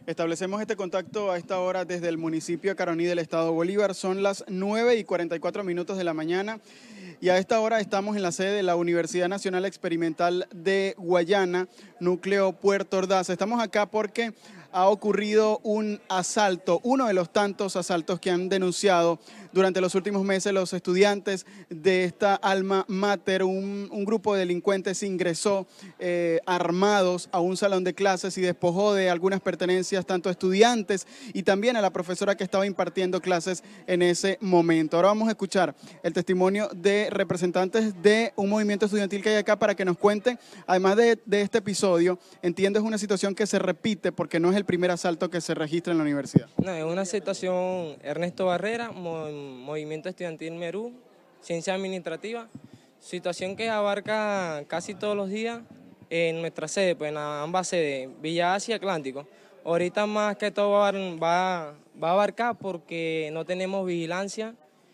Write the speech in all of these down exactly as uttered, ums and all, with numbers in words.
Establecemos este contacto a esta hora desde el municipio de Caroní del estado Bolívar. Son las nueve y cuarenta y cuatro minutos de la mañana y a esta hora estamos en la sede de la Universidad Nacional Experimental de Guayana, núcleo Puerto Ordaz. Estamos acá porque ha ocurrido un asalto, uno de los tantos asaltos que han denunciado durante los últimos meses los estudiantes de esta alma mater. Un, un grupo de delincuentes ingresó eh, armados a un salón de clases y despojó de algunas pertenencias tanto a estudiantes y también a la profesora que estaba impartiendo clases en ese momento. Ahora vamos a escuchar el testimonio de representantes de un movimiento estudiantil que hay acá para que nos cuenten, además de, de este episodio. Entiendo es una situación que se repite porque no es el primer asalto que se registra en la universidad. No, es una situación Ernesto Barrera, Movimiento Estudiantil Merú, Ciencia Administrativa, situación que abarca casi todos los días en nuestra sede, pues en ambas sedes, Villa Asia y Atlántico. Ahorita más que todo va, va, va a abarcar porque no tenemos vigilancia,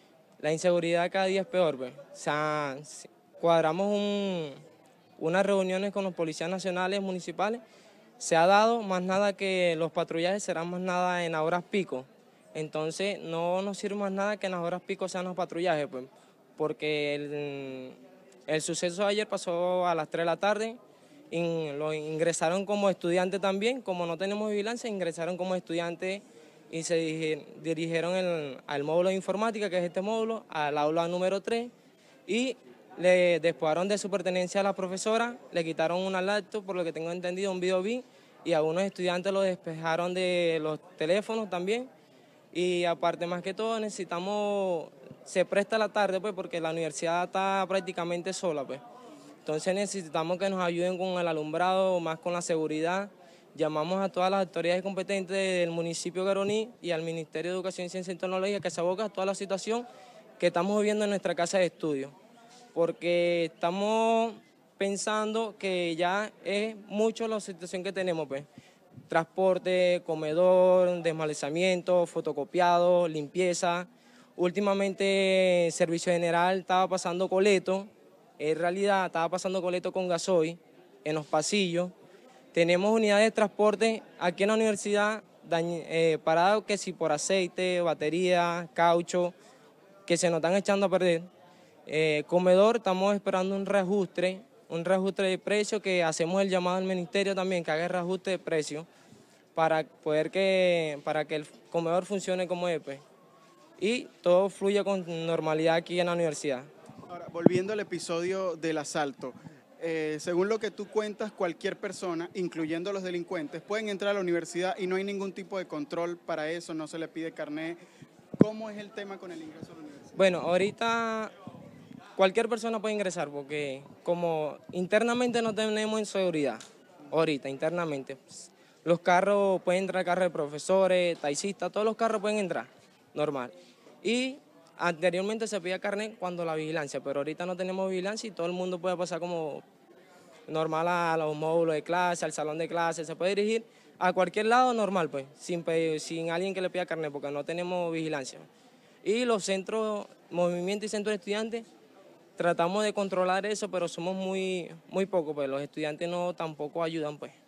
la inseguridad cada día es peor, pues. O sea, cuadramos un, unas reuniones con los policías nacionales municipales. Se ha dado más nada que los patrullajes serán más nada en las horas pico. Entonces no nos sirve más nada que en las horas pico sean los patrullajes, pues, porque el, el suceso de ayer pasó a las tres de la tarde, y lo ingresaron como estudiantes también, como no tenemos vigilancia, ingresaron como estudiantes y se dirigieron, dirigieron el, al módulo de informática, que es este módulo, al aula número tres, y le despojaron de su pertenencia a la profesora, le quitaron una laptop, por lo que tengo entendido, un video B, y algunos estudiantes lo despejaron de los teléfonos también. Y aparte, más que todo, necesitamos, se presta la tarde, pues, porque la universidad está prácticamente sola, pues. Entonces necesitamos que nos ayuden con el alumbrado, más con la seguridad. Llamamos a todas las autoridades competentes del municipio de Caroní y al Ministerio de Educación, Ciencia y Tecnología que se aboca a toda la situación que estamos viviendo en nuestra casa de estudio. Porque estamos pensando que ya es mucho la situación que tenemos, pues. Transporte, comedor, desmalezamiento, fotocopiado, limpieza. Últimamente Servicio General estaba pasando coleto, en realidad estaba pasando coleto con gasoil en los pasillos. Tenemos unidades de transporte aquí en la universidad eh, paradas que si por aceite, batería, caucho, que se nos están echando a perder. Eh, comedor, estamos esperando un reajuste, un reajuste de precio que hacemos el llamado al ministerio también, que haga el reajuste de precio para poder que, para que el comedor funcione como es, pues, y todo fluya con normalidad aquí en la universidad. Ahora, volviendo al episodio del asalto, eh, según lo que tú cuentas, cualquier persona, incluyendo los delincuentes, pueden entrar a la universidad y no hay ningún tipo de control para eso, no se le pide carnet. ¿Cómo es el tema con el ingreso a la universidad? Bueno, ahorita cualquier persona puede ingresar porque como internamente no tenemos inseguridad, ahorita internamente, pues, los carros, pueden entrar carros de profesores, taxistas, todos los carros pueden entrar, normal. Y anteriormente se pedía carnet cuando la vigilancia, pero ahorita no tenemos vigilancia y todo el mundo puede pasar como normal a los módulos de clase, al salón de clase, se puede dirigir a cualquier lado normal, pues, sin, pedir, sin alguien que le pida carnet, porque no tenemos vigilancia. Y los centros, movimientos y centros de estudiantes, tratamos de controlar eso, pero somos muy, muy pocos, pues los estudiantes no tampoco ayudan, pues,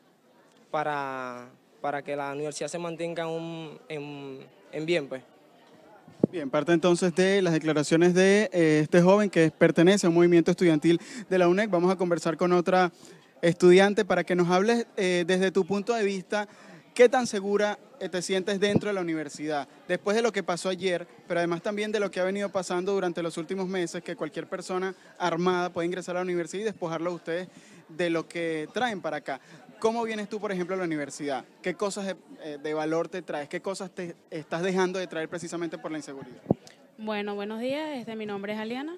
para, para que la universidad se mantenga un, en, en bien, pues. Bien, parte entonces de las declaraciones de eh, este joven que pertenece a un movimiento estudiantil de la U N E C. Vamos a conversar con otra estudiante para que nos hables eh, desde tu punto de vista, ¿qué tan segura te sientes dentro de la universidad? Después de lo que pasó ayer, pero además también de lo que ha venido pasando durante los últimos meses, que cualquier persona armada puede ingresar a la universidad y despojarlo a ustedes de lo que traen para acá. ¿Cómo vienes tú, por ejemplo, a la universidad? ¿Qué cosas de, de valor te traes? ¿Qué cosas te estás dejando de traer precisamente por la inseguridad? Bueno, buenos días. Este, mi nombre es Aliana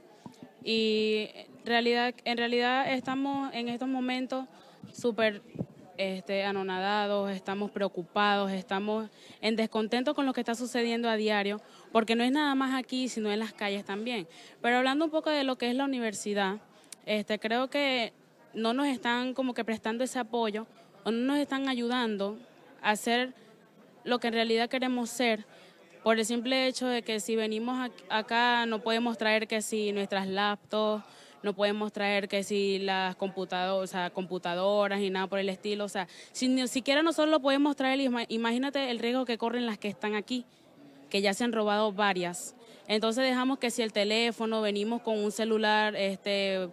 y en realidad, en realidad estamos en estos momentos súper este, anonadados, estamos preocupados, estamos en descontento con lo que está sucediendo a diario, porque no es nada más aquí, sino en las calles también. Pero hablando un poco de lo que es la universidad, este, creo que no nos están como que prestando ese apoyo o no nos están ayudando a hacer lo que en realidad queremos ser, por el simple hecho de que si venimos acá no podemos traer que si nuestras laptops, no podemos traer que si las computadoras, o sea, computadoras y nada por el estilo, o sea, si ni siquiera nosotros lo podemos traer, imagínate el riesgo que corren las que están aquí, que ya se han robado varias. Entonces dejamos que si el teléfono, venimos con un celular, este, o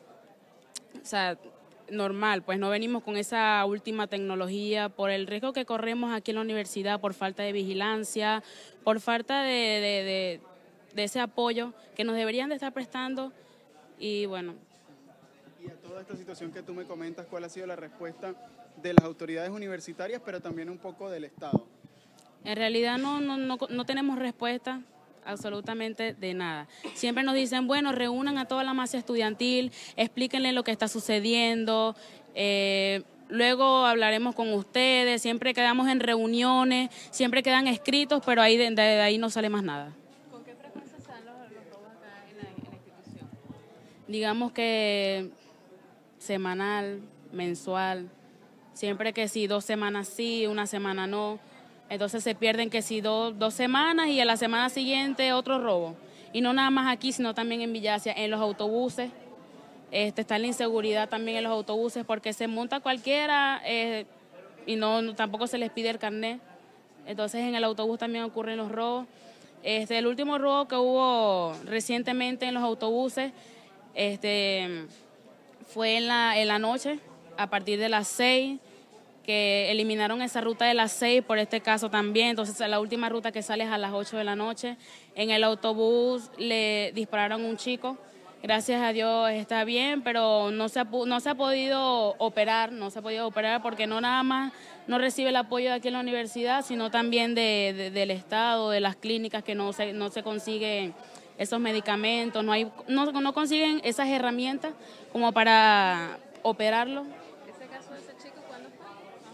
sea, normal, pues no venimos con esa última tecnología por el riesgo que corremos aquí en la universidad, por falta de vigilancia, por falta de, de, de, de ese apoyo que nos deberían de estar prestando y bueno. Y a toda esta situación que tú me comentas, ¿cuál ha sido la respuesta de las autoridades universitarias, pero también un poco del Estado? En realidad no, no, no, no tenemos respuesta absolutamente de nada. Siempre nos dicen, bueno, reúnan a toda la masa estudiantil, explíquenle lo que está sucediendo, eh, luego hablaremos con ustedes, siempre quedamos en reuniones, siempre quedan escritos, pero ahí de, de ahí no sale más nada. ¿Con qué frecuencia se dan los, los robos acá en la, en la institución? Digamos que semanal, mensual, siempre que sí, dos semanas sí, una semana no. Entonces se pierden que si do, dos semanas y a la semana siguiente otro robo. Y no nada más aquí, sino también en Villacia, en los autobuses. Este, está la inseguridad también en los autobuses porque se monta cualquiera eh, y no, no tampoco se les pide el carnet. Entonces en el autobús también ocurren los robos. Este, el último robo que hubo recientemente en los autobuses este, fue en la, en la noche, a partir de las seis, que eliminaron esa ruta de las seis por este caso también. Entonces la última ruta que sale es a las ocho de la noche. En el autobús le dispararon a un chico. Gracias a Dios está bien, pero no se ha, no se ha podido operar, no se ha podido operar porque no nada más no recibe el apoyo de aquí en la universidad, sino también de, de, del Estado, de las clínicas que no se, no se consiguen esos medicamentos, no, hay, no, no consiguen esas herramientas como para operarlo. ¿Ese caso de ese chico cuándo fue?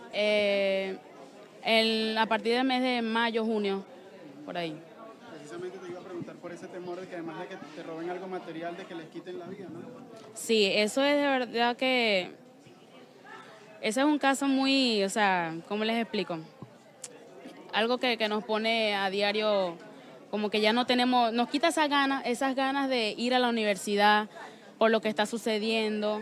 Eh, el, a partir del mes de mayo, junio, por ahí. Precisamente te iba a preguntar por ese temor de que además de que te roben algo material, de que les quiten la vida, ¿no? Sí, eso es de verdad que... Ese es un caso muy, o sea, ¿cómo les explico? Algo que, que nos pone a diario, como que ya no tenemos, nos quita esas ganas, esas ganas de ir a la universidad por lo que está sucediendo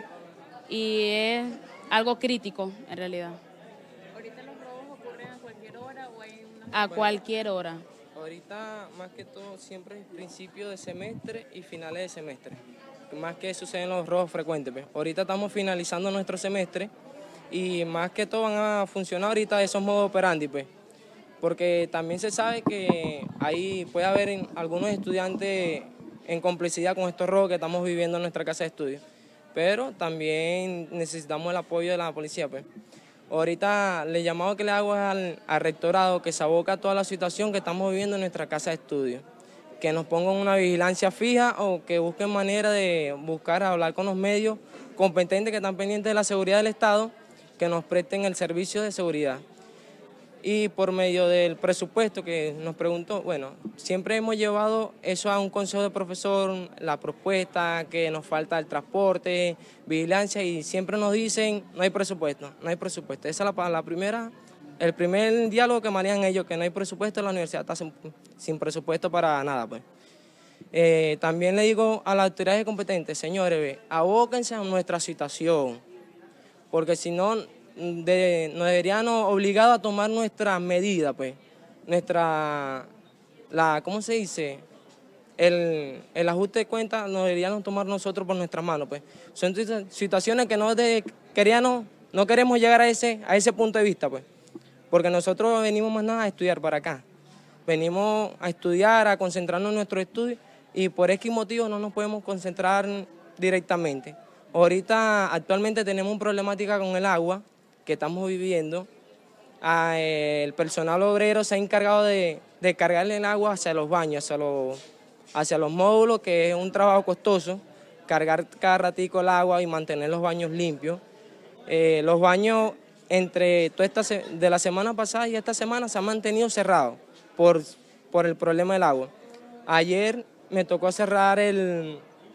y es algo crítico en realidad. ¿Ahorita los robos ocurren a cualquier hora o hay una...? A cualquier hora. Ahorita, más que todo, siempre es principio de semestre y finales de semestre. Más que suceden los robos frecuentes. Pues. Ahorita estamos finalizando nuestro semestre y más que todo van a funcionar ahorita esos modos operandi, pues. Porque también se sabe que ahí puede haber en, algunos estudiantes en complicidad con estos robos que estamos viviendo en nuestra casa de estudio. Pero también necesitamos el apoyo de la policía, pues. Ahorita le llamado que le hago al, al rectorado que se aboca a toda la situación que estamos viviendo en nuestra casa de estudio. Que nos pongan una vigilancia fija o que busquen manera de buscar hablar con los medios competentes que están pendientes de la seguridad del Estado, que nos presten el servicio de seguridad. Y por medio del presupuesto que nos preguntó, bueno, siempre hemos llevado eso a un consejo de profesor, la propuesta, que nos falta el transporte, vigilancia, y siempre nos dicen, no hay presupuesto, no hay presupuesto. Esa es la, la primera, el primer diálogo que manejan ellos, que no hay presupuesto, la universidad está sin, sin presupuesto para nada, pues. Eh, también le digo a las autoridades competentes, señores, ve, abóquense a nuestra situación, porque si no, de, nos deberían obligados a tomar nuestras medidas, pues, nuestra, la, ¿cómo se dice? El, el ajuste de cuentas nos deberíamos tomar nosotros por nuestras manos, pues. Son situaciones que no, de, queríamos, no queremos llegar a ese, a ese punto de vista, pues, porque nosotros venimos más nada a estudiar para acá. Venimos a estudiar, a concentrarnos en nuestro estudio y por X motivo no nos podemos concentrar directamente. Ahorita, actualmente tenemos una problemática con el agua que estamos viviendo. Ah, eh, el personal obrero se ha encargado de, de cargarle el agua hacia los baños, hacia los, hacia los módulos, que es un trabajo costoso, cargar cada ratico el agua y mantener los baños limpios. Eh, los baños entre toda esta se, de la semana pasada y esta semana se han mantenido cerrados por, por el problema del agua. Ayer me tocó cerrar el,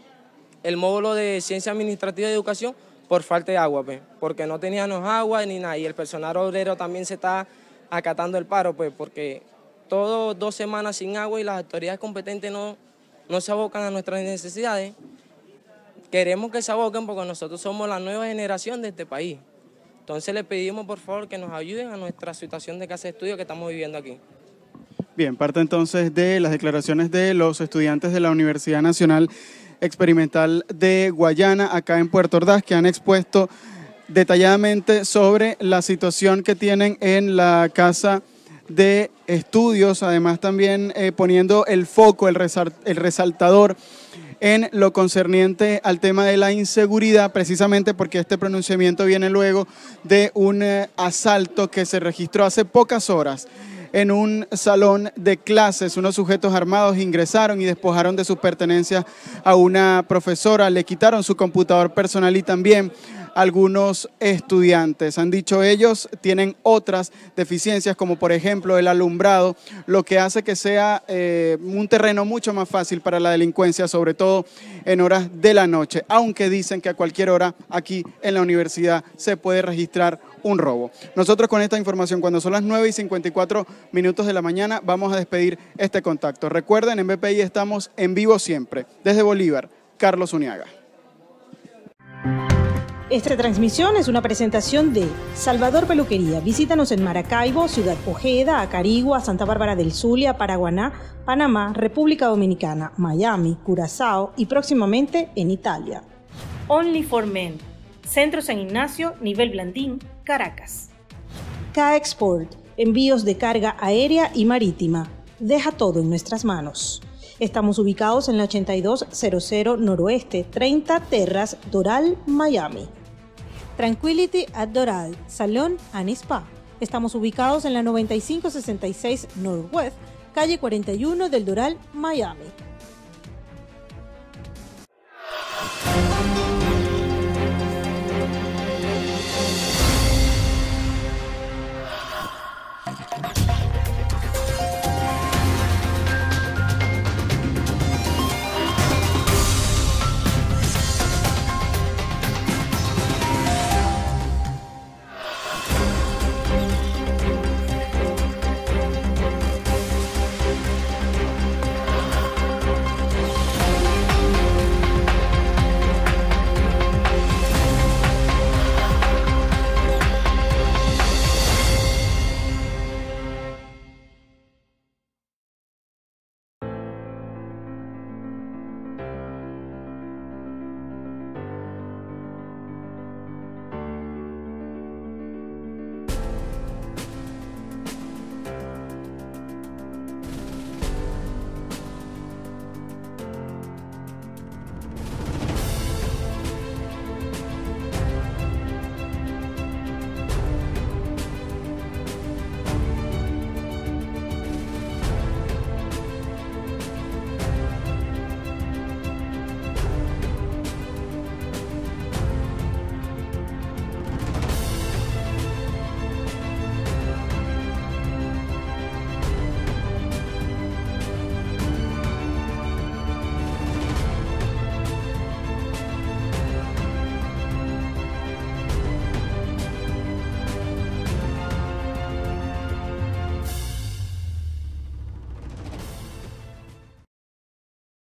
el módulo de Ciencia Administrativa y Educación por falta de agua, pues, porque no teníamos agua ni nada, y el personal obrero también se está acatando el paro, pues, porque todo dos semanas sin agua y las autoridades competentes no, no se abocan a nuestras necesidades. queremos que se aboquen porque nosotros somos la nueva generación de este país. Entonces le pedimos por favor que nos ayuden a nuestra situación de casa de estudio que estamos viviendo aquí. Bien, parte entonces de las declaraciones de los estudiantes de la Universidad Nacional Experimental de Guayana, acá en Puerto Ordaz, que han expuesto detalladamente sobre la situación que tienen en la casa de estudios, además también eh, poniendo el foco, el, resal el resaltador en lo concerniente al tema de la inseguridad, precisamente porque este pronunciamiento viene luego de un eh, asalto que se registró hace pocas horas en un salón de clases. Unos sujetos armados ingresaron y despojaron de sus pertenencias a una profesora, le quitaron su computador personal y también algunos estudiantes. Han dicho ellos, tienen otras deficiencias como por ejemplo el alumbrado, lo que hace que sea eh, un terreno mucho más fácil para la delincuencia, sobre todo en horas de la noche, aunque dicen que a cualquier hora aquí en la universidad se puede registrar un robo. Nosotros con esta información, cuando son las nueve y cincuenta y cuatro minutos de la mañana, vamos a despedir este contacto. Recuerden, en B P I estamos en vivo siempre. Desde Bolívar, Carlos Uniaga. Esta transmisión es una presentación de Salvador Peluquería. Visítanos en Maracaibo, Ciudad Ojeda, Acarigua, Santa Bárbara del Zulia, Paraguaná, Panamá, República Dominicana, Miami, Curazao y próximamente en Italia. Only for Men. Centro San Ignacio, Nivel Blandín, Caracas. K-Export. Envíos de carga aérea y marítima. Deja todo en nuestras manos. Estamos ubicados en la ochenta y dos cero cero Noroeste, treinta Terras, Doral, Miami. Tranquility at Doral, Salón and Spa. Estamos ubicados en la noventa y cinco sesenta y seis Northwest, calle cuarenta y uno del Doral, Miami.